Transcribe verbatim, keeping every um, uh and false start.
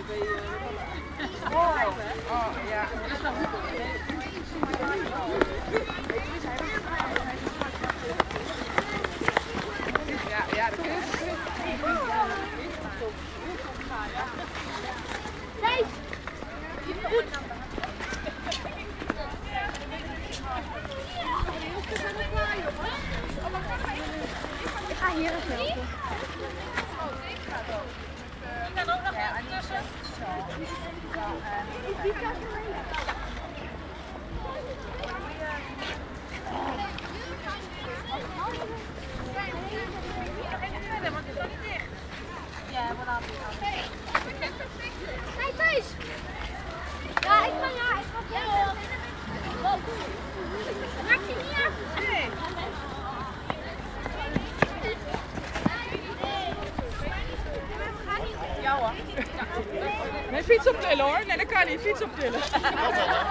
Oh, oh ja. Ja, ja, dat is het. Kees! Goed! Ik ga hier eens helpen. Ik kan ook nog even tussen. Ja, wat dan? Hey, Thijs! Ja, ik kan ja, ik kan ja. Maak je niet af? Nee. Ja hoor. Nee, fiets optillen hoor. Nee, dat kan niet. Fiets optillen.